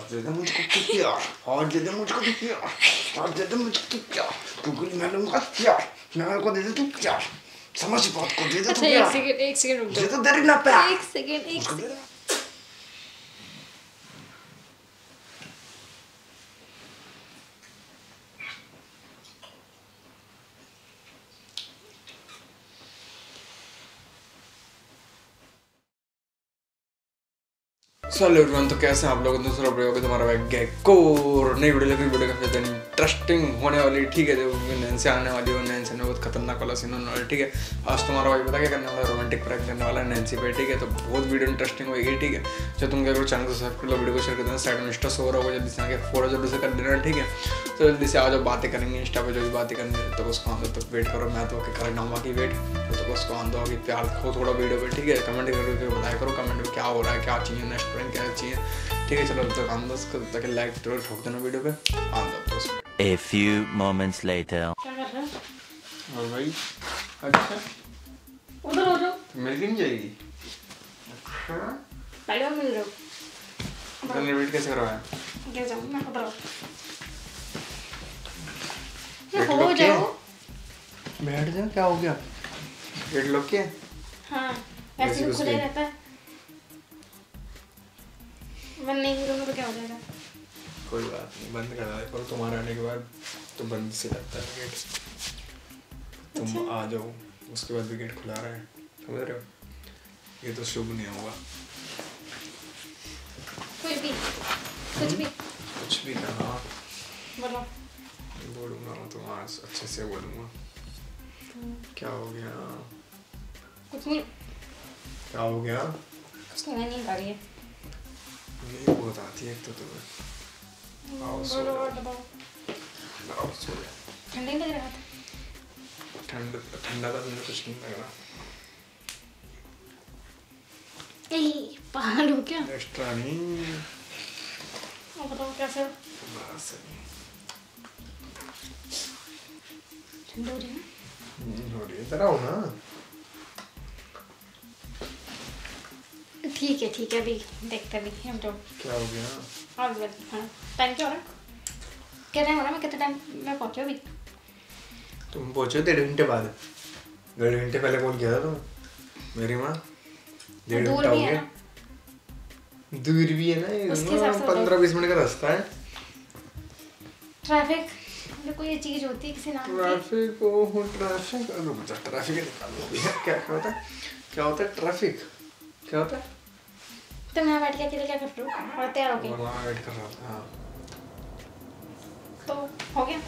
दे दे मुझको तू प्यार, हाथ दे दे मुझको तू प्यार, हाथ दे दे मुझको तू प्यार, क्योंकि मैं लूँगा प्यार, मेरे को दे दे तू प्यार, समझ बात को, दे दे तू प्यार। एक सेकंड रुक जाओ। दे तो दे रही ना प्यार। एक सेकंड। हेलो एवरीवन, तो कैसे हैं आप लोग? दूसरा वीडियो के तुम्हारा बैग गैकोर नई वीडियो लगी। वीडियो काफी ज़्यादा इंटरेस्टिंग होने वाली, ठीक है। जो नैन्सी आने वाली है, नैन्सी ने बहुत खतरनाक वाला सीन होने वाला, ठीक है। आज तुम्हारा भाई पता क्या करने वाला है, रोमांटिक प्रैंक करने वाला है नैन्सी पे, ठीक है। तो बहुत वीडियो इंटरेस्टिंग होगी, ठीक है। जो तुम क्या करो, चैनल को सब्सक्राइब कर लो, वीडियो को शेयर कर देना, साइड में इंस्टा शो हो रहा होगा, जल्दी से आगे फॉलो जल्दी से कर देना, ठीक है। तो जल्दी से आ जाओ, बातें करेंगे इंस्टा पर, जो भी बातें करनी है। तो उसको आंदो तक वेट करो, मैं तो कर डाऊंगा कि वेट, तो उसको आंदो कि प्यार हो थोड़ा वीडियो पे, ठीक है। कमेंट करके बताया करो, कमेंट में क्या हो रहा है, क्या चाहिए नेक्स्ट प्रैंक, क्या चाहिए, ठीक है। चलो तो आंदो उसको, ताकि लाइक जरूर ठोक देना वीडियो पे, आंदो तो। A few moments later. क्या कर रहे हो? और भाई अच्छा उधर हो जाओ। मिल नहीं जाएगी। अच्छा पहले मिल जाओ। तुमने वेट कैसे करवाया? क्या जाऊँ मैं उधर आओ। वेट हो लॉक किया? जाओ। बैठ जा, क्या हो गया? वेट लॉक किया? हाँ वैसे भी खुले रहता है, बंद नहीं करूँगा तो क्या हो जाएगा? कोई बात नहीं, बंद कर दे, पर तुम्हारे आने के बाद तो बंद से लगता है गेट। तुम अच्छा। आ जाओ, उसके बाद भी गेट खुला रहा है, समझ रहे हो? ये तो शुभ नहीं होगा। कुछ भी कुछ भी कहा बोलो। बोलूँगा मैं तो आज अच्छे से बोलूँगा। क्या हो गया? कुछ नहीं, क्या हो गया? कुछ नहीं, मैं नहीं कर रही है। ये बहुत आती है एक तो तुम्हें। आओ सो बोलो जाओ। और बताओ। आओ सो जाओ। ठंडा ही लग रहा था। ठंडा था, मुझे कुछ नहीं लग रहा। पागल हो क्या? एक्स्ट्रा नहीं, और बताओ कैसे? बस ठंडा हो रही है? हो रही है। इधर आओ ना। ठीक है अभी देखते भी हम जो। क्या हो गया? और हाँ टाइम क्या हो रहा है? क्या टाइम हो रहा है? मैं कितने टाइम में पहुँचा अभी? तुम पहुंचे 1.5 घंटे बाद। 1.5 घंटे पहले कॉल किया था तुम, मेरी माँ। 1.5 दूर घंटा हो भी है गया। ना? दूर भी है ना, उसके हिसाब से 15-20 मिनट का रास्ता है। ट्रैफिक मतलब कोई ये चीज़ होती है किसी नाम की? ट्रैफिक, ओहो ट्रैफिक, रुक जा, ट्रैफिक निकालो भैया। क्या होता है? क्या होता है ट्रैफिक? क्या होता है? तुम यहाँ बैठ के अकेले क्या कर रहे हो? और तैयार हो गए? वहाँ वेट कर रहा था। हाँ तो हो गया?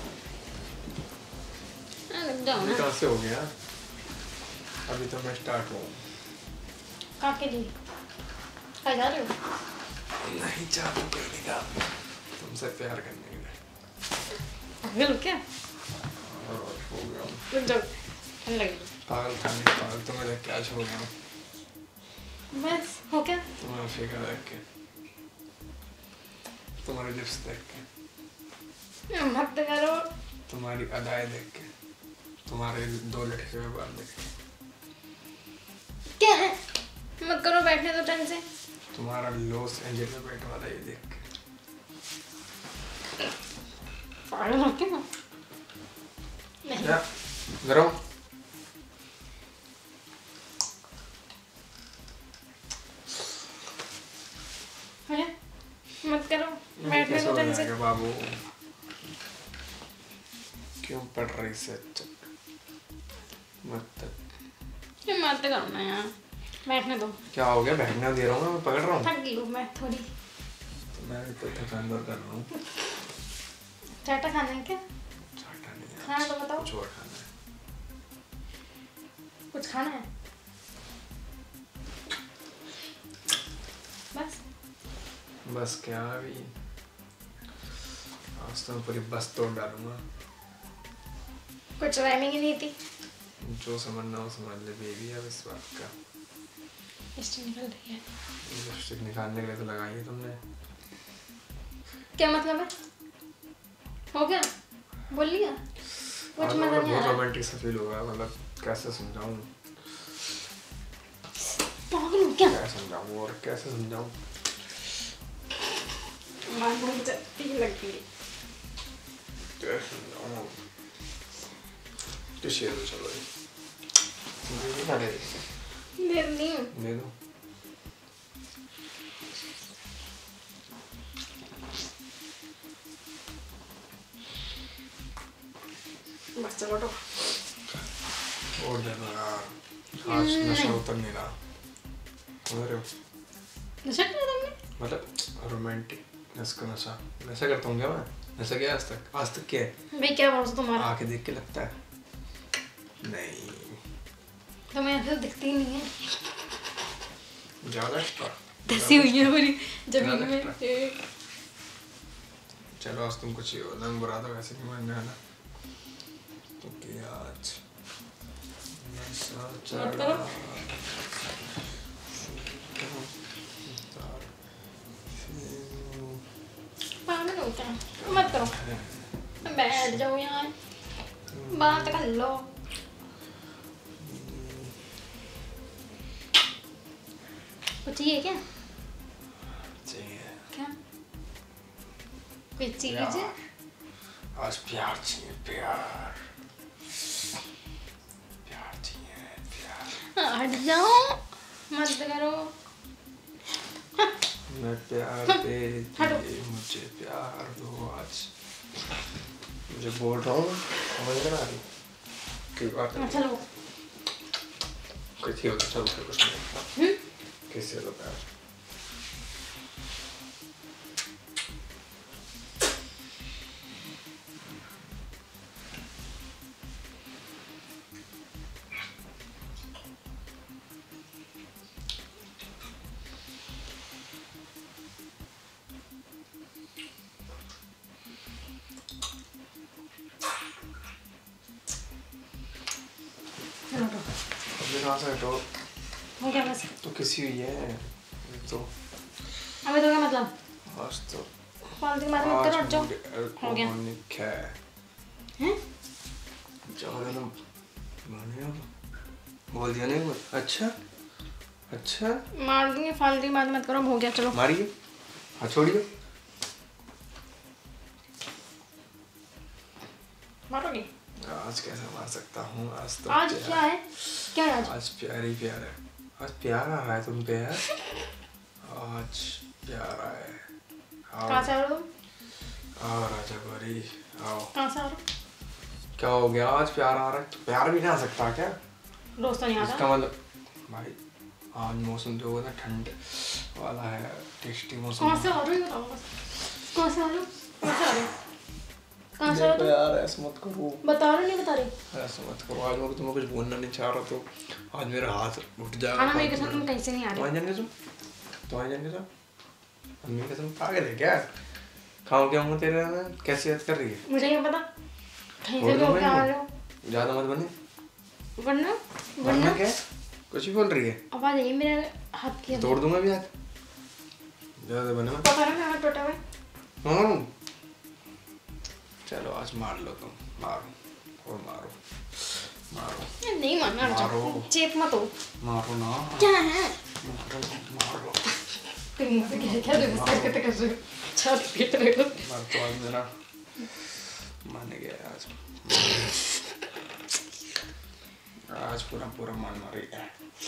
रुक जाओ ना। कहाँ से हो गया? अभी तो मैं स्टार्ट हुआ। कहाँ के लिए? कहाँ जा रहे हो? नहीं चाहता कहने का, तुमसे प्यार करने के लिए। पागल हो क्या? और हो गया। रुक जाओ, ठंड लगी। पागल था नहीं, पागल तो मेरे क्या हो गया। बस हो गया? तुम्हारा फिगर देख के, तुम्हारी लिप्स देख के, मत करो। तुम्हारी अदाएं देख के, तुम्हारे 2 लटके हुए बाल देख के, क्या है? मत करो, बैठने दो ढंग से। तुम्हारा लॉस एंजल में बैठने वाला ये देख के। पागल हो क्या? नहीं क्या? इधर आओ। मत करो, बैठने दो ढंग से। बाबू क्यों पड़ रही से? मत मत करो ना यार, बैठने दो। क्या हो गया? बैठना दे रहा हूँ मैं, पकड़ रहा हूँ। थक गई हूँ मैं थोड़ी। तो मैं तो थकान दूर कर रहा हूँ। चाटा खाना है क्या? चाटा नहीं है। खाना तो बताओ। कुछ और खाना है। कुछ खाना है? बस क्या अभी, आज तो मैं पूरी बस तोड़ डालूंगा। कुछ राइमिंग ही नहीं थी। जो समझना हो समझ ले बेबी। अब इस बात का लिपस्टिक निकल रही है। लिपस्टिक निकालने के लिए तो लगाई है तुमने। क्या मतलब है? हो गया? बोल लिया? कुछ मजा नहीं आ बहुत रहा। रोमांटिक सा फील होगा, मतलब कैसे समझाऊं? पागल हो क्या? कैसे समझाऊं और कैसे समझाऊं? मार भूख जाती लगती है। तो शेयर तो चलो दे नहीं दे दो। बस चलो तो और दे दो यार, आज नशा उतर नहीं रहा। उधर हो नशा किया तुमने? मतलब रोमांटिक नशा नशा नशा करता हूँ क्या मैं? नशा क्या आज तक क्या है? भाई क्या भरोसा तुम्हारा? आके देख के लगता है नहीं, तुम्हें ऐसे दिखती ही नहीं है। ज़्यादा एक्स्ट्रा दसी हुई है पूरी जमीन में। चलो आज तुम कुछ ही हो ना, बुरा तो वैसे नहीं मानने वाला क्योंकि आज नशा चढ़ा। पागल हो क्या? मत करो, बैठ जाओ यार, बात कर लो। कुछ चाहिए क्या? चाहिए क्या? कोई चीज? आज प्यार चाहिए, प्यार चाहिए, प्यार। हट जाओ, मत करो। मैं प्यार दे दिए, मुझे प्यार दो आज। मुझे बोल रहा हूँ समझ में आ रही कोई बात नहीं। चलो कैसी हो तो चलो फिर कुछ नहीं। कैसे हो प्यार? कहाँ से हटो? हो गया बस। तो किसी हुई है तो अबे तो क्या मतलब? आज तो फालतू की बात मत करो, हट जाओ। हो गया। क्या है? हैं? जाओ ना माने बोल दिया नहीं कुछ। अच्छा मार दूंगी, फालतू की बात मत करो, हो गया चलो। मारिए, हाँ छोड़िए। मारोगे? आज कैसे मार सकता हूँ? आज तो आज क्या है? क्या है आज? आज प्यार ही प्यार है। आज प्यार आ रहा है तुम पे यार। आज प्यार आया है। कहाँ से आ रहे हो तुम? आओ राजा गौरी आओ। कहाँ से आ रहे हो? क्या हो गया? आज प्यार आ रहा है तो प्यार भी नहीं आ सकता क्या? रोज तो नहीं आता। इसका मतलब भाई आज मौसम जो होगा ना ठंड वाला है, टेस्टी मौसम। कहाँ से आ रहे हो बताओ बस। कहाँ से आ रहे हो? कहाँ से आ रहे हो? कहाँ से आ रहे हो? यार ऐसा मत करो। बता रहे नहीं बता रहे? ऐसा मत करो। आज मैं तुम्हें कुछ बोलना नहीं चाह रहा तो आज मेरा हाथ उठ जाएगा। खाना मेरे कसम तुम कहीं से नहीं आ रहे। तुम्हारे जान के तुम मम्मी कसम पागल है क्या? खाओ क्या मुँह तेरे में? कैसी याद कर रही है? मुझे क्या पता कहीं से लोग आ रहे हो। ज़्यादा मत बने। वरना क्या? कुछ भी बोल रही है? आवाज आई मेरे हाथ की। तोड़ दूंगा भी हाथ। ज़्यादा बने मत। पता नहीं हाथ टूटा हुआ है। चलो आज मार लो तुम। मारो और मारो। नहीं मारना। मारो। चेप मत हो। मारो ना। क्या है? मारो। क्या कर रहे हो? छाती पीट रहे हो? मार तो आज मेरा मान गया आज। आज पूरा मान मारी है।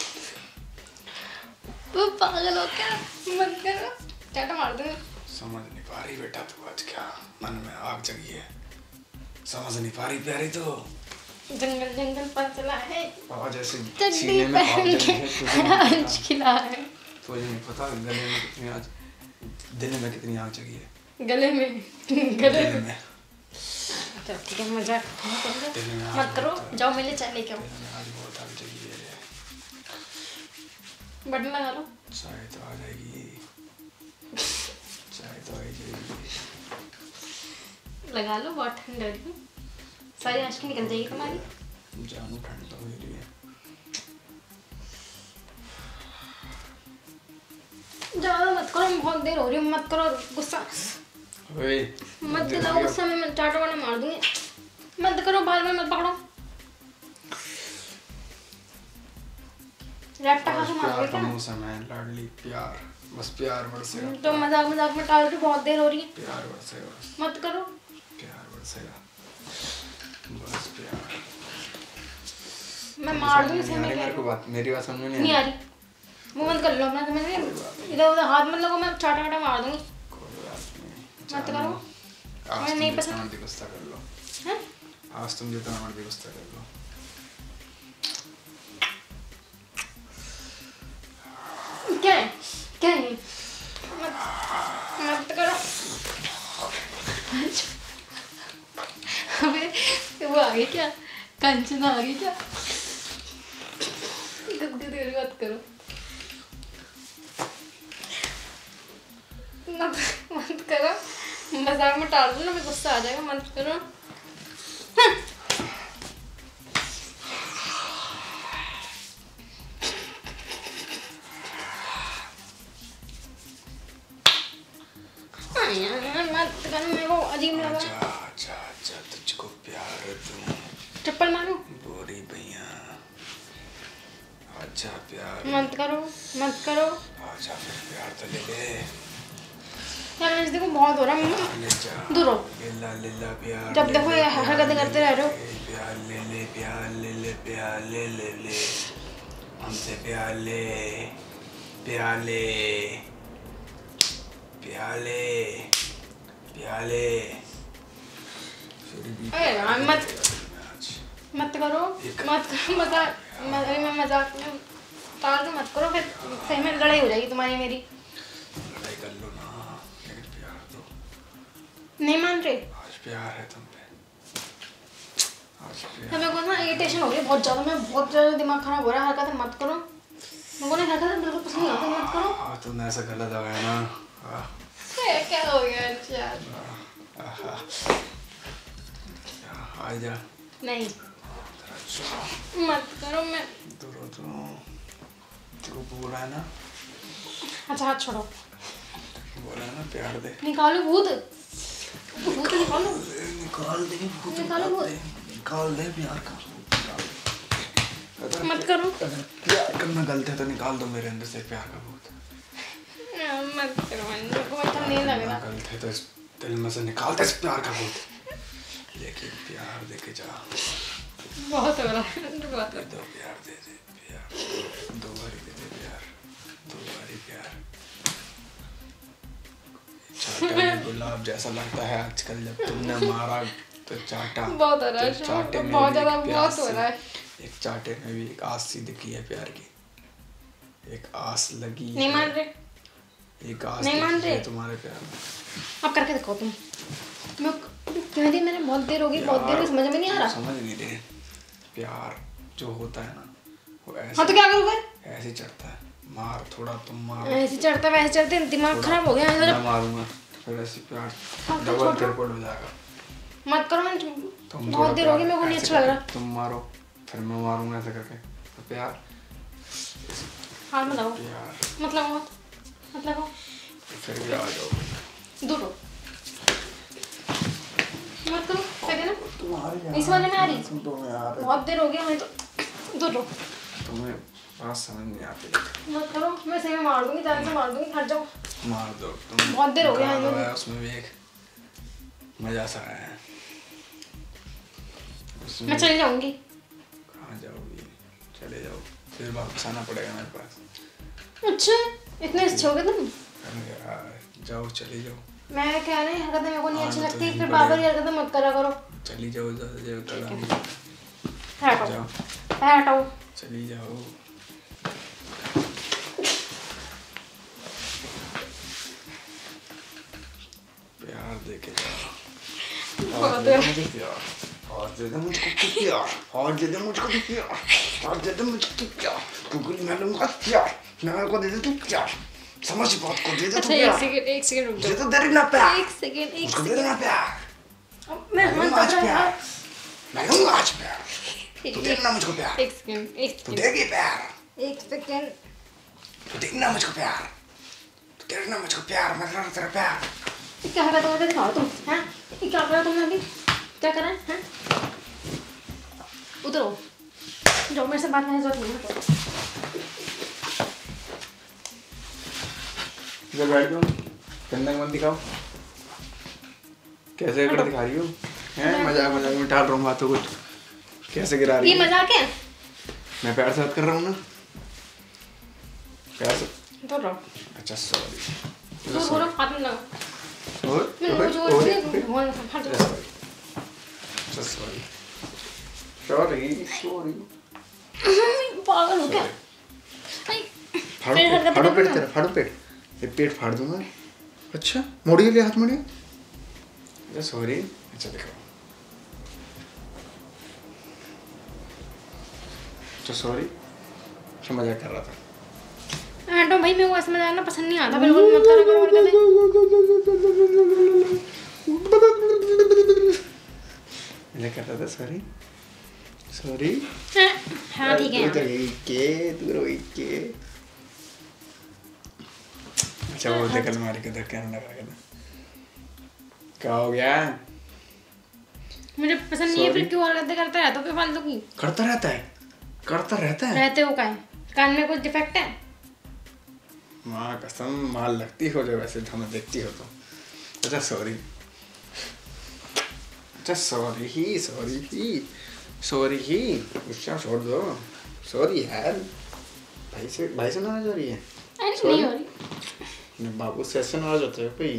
तू पागल हो क्या? मत करो, चाटा मार दूंगा। समझ नहीं पा रही बेटा तू आज क्या मन में आग जगी है। समझ नहीं पा रही प्यारी तो। जंगल पर चला है। आज ऐसे चड्डी सीने में आग पहन जगी है के आज खिला है। तुझे नहीं पता गले में कितनी आज दिल में कितनी आग जगी है। गले में में चल ठीक है, मजाक मत करो। जाओ मेरे लिए चाय लेके आओ। आज बहुत आग जगी है। बटन लगा लो। चाय तो आ जाएगी। चाय तो आ ही जाएगी। लगा लो, बहुत ठंड है। सारी आंखें निकल जाएगी तुम्हारी। जानू ठंड तो हो रही है। ज्यादा मत करो, बहुत देर हो रही है। मत करो गुस्सा। मत दिलाओ गुस्सा, मैं चाटा वाला मार दूंगी। मत करो, बाल में मत पकड़ो। रैप्टा खा के मारोगे क्या? मौसम है लाडली प्यार बस प्यार बरसेगा। तो मजाक मजाक में टाल रही, बहुत देर हो रही है। प्यार बरसेगा बस। मत करो। प्यार बरसेगा बस प्यार। मैं मार दूंगी समझ नहीं आ रही मेरे को बात, मेरी बात समझ में नहीं नहीं आ रही। मुंह बंद कर लो अपना, समझ रही? इधर उधर हाथ मत लगाओ, मैं चाटा चाटा मार दूंगी। कोई बात नहीं। मत करो। आज मैं तुम नहीं जितना पसंद। मर्जी गुस्सा कर लो। हैं? आज तुम जितना मर्जी गुस्सा कर लो। क्या है? क्या है? मत मत करो। अबे वो आ गई क्या? कंचना आ गई क्या? गंदी देर मत करो। मत मत करो। मजाक में टाल दो ना, मैं गुस्सा आ जाएगा। मत करो। मत करो, मेरे को अजीब लग रहा है। आजा आजा आजा, तुझको प्यार है तुम चप्पल मारो। बोरी भैया। आजा प्यार। मत करो, मत करो। आजा फिर प्यार तो ले ले। यार मैं देखो बहुत हो रहा है। ले जा। दूर हो। लेला लेला प्यार। जब देखो ये हरकतें करते रह रहे हो। प्यार ले ले, प्यार ले ले, प्यार ले ले ले। हमसे प्यार ले, प्यार ले, प्यार ले, प्यार ले। फिर भी अरे यार मत आज मत करो, मत करो। मजाक मैं मजाक में टाल दो, मत करो। फिर सही में लड़ाई हो जाएगी तुम्हारी मेरी। लड़ाई कर लो ना, लेकिन प्यार दो। नहीं मान रहे। आज प्यार है तुम पे। आज तो प्यार। मेरे को ना इरिटेशन हो रही है बहुत ज़्यादा। मैं बहुत ज़्यादा दिमाग खराब हो रहा है। हरकतें मत करो। मेरे को नहीं हरकतें बिल्कुल पसंद नहीं आती। मत करो। तुमने ऐसा गलत दबाया ना। क्या हो गया यार? आजा। नहीं मत करो। मैं दूर हो तो तेरे को बोला है ना, अच्छा हाथ छोड़ो। बोला है ना प्यार दे। निकालो भूत, भूत निकालो। निकाल दे भूत, निकालो भूत। निकाल दे प्यार का भूत। मत करो। अगर प्यार करना गलत है तो निकाल दो मेरे अंदर से प्यार का भूत। मत करो, मेरे को अच्छा नहीं लग रहा। गलत है तो इस दिल में से निकाल दे इस प्यार का भूत। लेकिन प्यार दे के जा। बहुत हो रहा है। बहुत दे दो प्यार, दे दे प्यार। दो बारी दे दे प्यार, दो बारी प्यार। चाटा में गुलाब जैसा लगता है आजकल, जब तुमने मारा तो चाटा। बहुत हो रहा है। तो चाटे में बहुत भी ज़्यादा एक बहुत प्यास हो रहा है। एक चाटे में भी एक आस सी दिखी है प्यार की। एक आस लगी नहीं मान रहे। एक आस नहीं मान दिखी है रहे। तुम्हारे प्यार में। अब करके दिखाओ तुम। मैं कह दी मैंने, बहुत देर हो गई। बहुत देर समझ में नहीं आ रहा। समझ नहीं रहे। प्यार जो होता है ना वो ऐसे, हाँ तो क्या करूँ फिर? ऐसे चढ़ता है। मार थोड़ा, तुम मारो। ऐसे चढ़ता वैसे चढ़ते, दिमाग खराब हो गया। मैं मारूंगा फिर ऐसे प्यार हाँ, तो डबल छोड़ो। ट्रिपल हो जाएगा। मत करो। मैं तुम बहुत देर हो गई, मेरे को नहीं ऐसे अच्छा लग रहा। करके तुम मारो फिर मैं मारूंगा ऐसे करके। तो प्यार हाथ में लगाओ। प्यार मत लगाओ, मत लगाओ। तो फिर भी आ जाओ। दूर हो। मत करो। सही ना? तुम्हारे इस वाले में आ रही। तुम्हें यार बहुत देर हो गया। मैं तो दूर हो। तुम्हें बात समझ नहीं आती। मत करो। मैं सही में मार दूंगी, जान से मार दूंगी। हट जाओ। मार दो तुम। बहुत देर हो गया है गाना मुझे। गाया, उसमें भी एक मजा सा आया है। उसमें मैं चली जाऊंगी। कहाँ जाओगी? चले जाओ, फिर वापस आना पड़ेगा मेरे पास। अच्छा इतने अच्छे हो गए तुम। अरे यार जाओ, चले जाओ। मैं कह रही हरकतें मेरे को नहीं अच्छी हाँ, तो लगती। नहीं फिर पड़ेगा। बाबर की हरकतें मत करा करो। चली जाओ, ज़्यादा देर तक हटाओ, जाओ, हटाओ। चली जाओ। प्यार दे के जाओ। बहुत दे दे मुझे प्यार, और दे दे मुझको प्यार, और दे दे मुझको प्यार, और दे दे मुझको प्यार। क्योंकि मैं लूंगा प्यार, मेरे को दे दे तू प्यार। समझ बात को, दे दे तू अच्छा प्यार। एक सेकंड रुक दे जाओ। तो दे ना प्यार। एक सेकंड मुझको दे देना प्यार। मैं मैं लूंगा आज प्यार, मैं लूंगा आज प्यार। तू देना मुझको प्यार, एक सेकंड, एक तू सेकंड, देगी प्यार, एक सेकंड। तू देना मुझको प्यार, तू देना मुझको प्यार, मैं तेरा प्यार। ये क्या हरकत करके दिखाओ तुम, हैं? ये क्या करा तुमने अभी? क्या करा है, हैं? उधर हो जाओ, मेरे से बात करने की जरूरत नहीं है। इधर बैठ जाओ, गंदा मत दिखाओ। कैसे अकड़ दिखा रही हो? हैं मजाक मजाक में टाल रहा हूँ बातों को। कैसे गिरा रही ये है? मजाक है? मैं प्यार से बात कर रहा हूँ ना, प्यार से। तो रहो। अच्छा सॉरी। तो थोड़ा हाथ में लगा। सॉरी। पागल हो क्या? फाड़ो पेट तेरा, फाड़ो पेट, ये पेट फाड़ दूंगा। अच्छा मोड़िए, ले हाथ मोड़िए। अच्छा सॉरी। अच्छा देखो, अच्छा सॉरी, मजाक कर रहा था। हटो भाई, मेरे को ऐसा मजाक ना पसंद नहीं आता, बिल्कुल मत करो करो करते। मैं कर रहा था सॉरी सॉरी। हाँ ठीक है। तू रोई के। अच्छा वो देख अलमारी के अंदर क्या लगा था, क्या हो गया? मुझे पसंद नहीं है, फिर क्यों हरकतें करता रहता हो फालतू की? करता रहता है, करता रहता है। रहते हो काहे? कान में कुछ डिफेक्ट है? माँ कसम माल लगती हो जो वैसे हमें देखती हो तो। अच्छा सॉरी, अच्छा सॉरी ही गुस्सा छोड़ दो। सॉरी यार, भाई से नाराज हो रही है? अरे नहीं हो रही। बाबू से ऐसे नाराज होते हो कोई?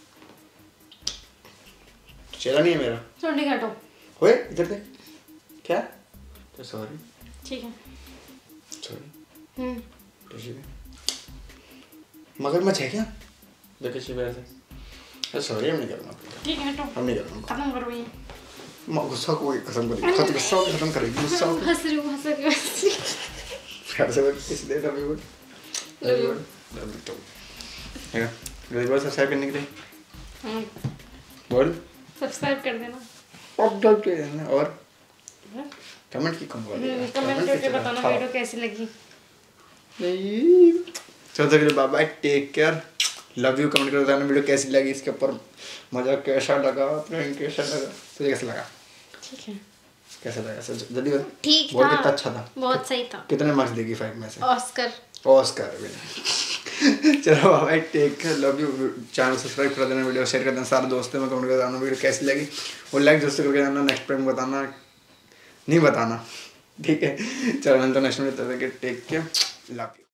चेहरा नहीं है मेरा। छोड़ ठीक है, हटो। ओए इधर देख। क्या? तो सॉरी। ठीक है। सॉरी। ठीक है। मगरमच्छ है क्या? देख किसी वजह से। सॉरी हम नहीं करूँगा। ठीक है, हटो। हम नहीं करूँगा। खत्म करो ये। गुस्सा को खत्म करेगी, गुस्सा को खत्म करेगी, गुस्सा को। हंस रही हूँ, हंस रही हूँ। प्यार से बोल, किस दे लव यू तो है मेरे पास सब्सक्राइब करने के लिए बोल, सब्सक्राइब कर देना, अपडेट कर देना और कमेंट की कम बोल, कमेंट करके बताना वीडियो कैसी लगी। नहीं चलो तो bye bye, take care, love you. Comment कर बताना वीडियो कैसी लगी, इसके ऊपर मजा कैसा लगा, प्रैंक कैसा लगा, तुझे कैसा लगा? ठीक है, कैसा लगा? जल्दी बोल। ठीक था, बहुत कितना अच्छा था, बहुत सही था। कितने मार्क्स देगी 5 में से? ऑस्कर चलो bye, take care, love you. Channel subscribe कर देना, वीडियो शेयर कर देना सारे दोस्तों में, कमेंट कर देना वीडियो कैसी लगी और लाइक दोस्तों करके देना। नेक्स्ट टाइम बताना नहीं बताना, ठीक है? चलो तो नेक्स्ट में टेक केयर, लव यू।